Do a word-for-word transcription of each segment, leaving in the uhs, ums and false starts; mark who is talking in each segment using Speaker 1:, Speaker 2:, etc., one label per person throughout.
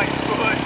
Speaker 1: like smush.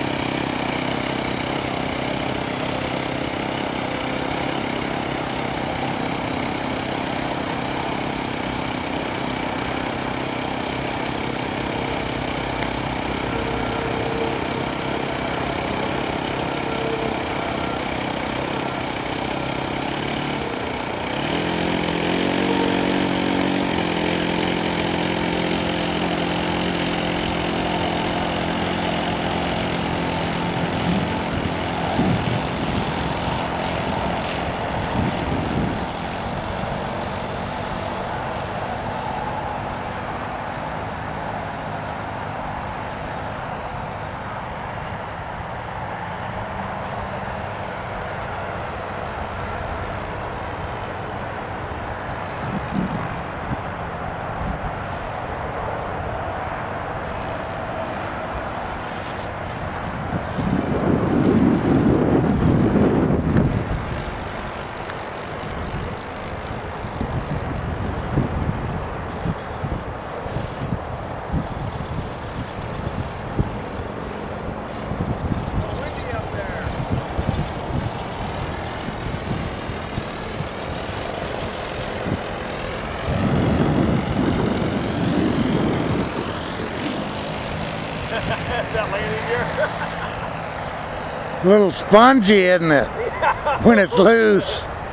Speaker 1: That landing gear.
Speaker 2: A little spongy, isn't it?
Speaker 1: Yeah.
Speaker 2: When it's loose.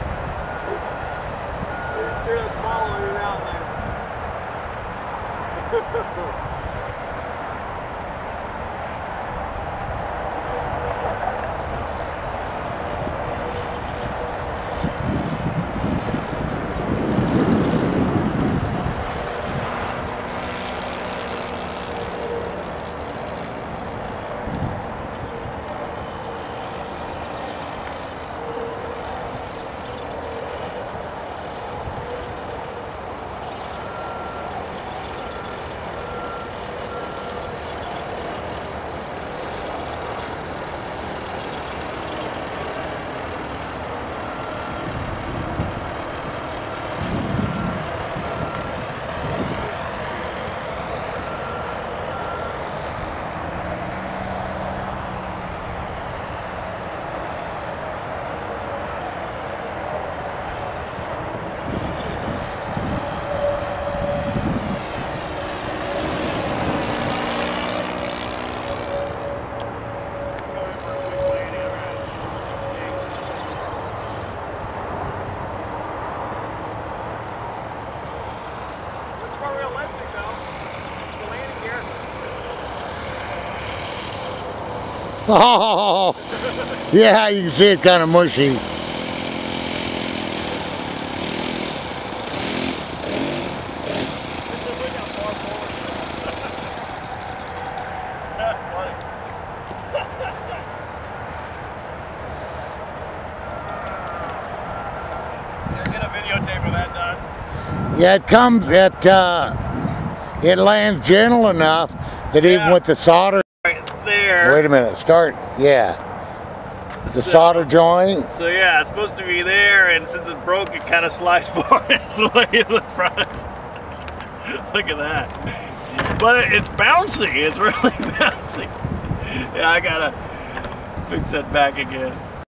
Speaker 1: Sure it's following it out there.
Speaker 2: Oh, yeah, you can see it's kind of mushy.
Speaker 1: That's funny. Get a videotape of that done.
Speaker 2: Yeah, it comes, it, uh, it lands gentle enough that
Speaker 1: Yeah.
Speaker 2: even with the solder.
Speaker 1: Right there.
Speaker 2: Wait a minute, start, yeah. The
Speaker 1: So-
Speaker 2: solder joint.
Speaker 1: So yeah, it's supposed to be there, and since it broke, it kind of slides forward its way in the front. Look at that. But it, it's bouncy. It's really bouncy. Yeah, I gotta fix that back again.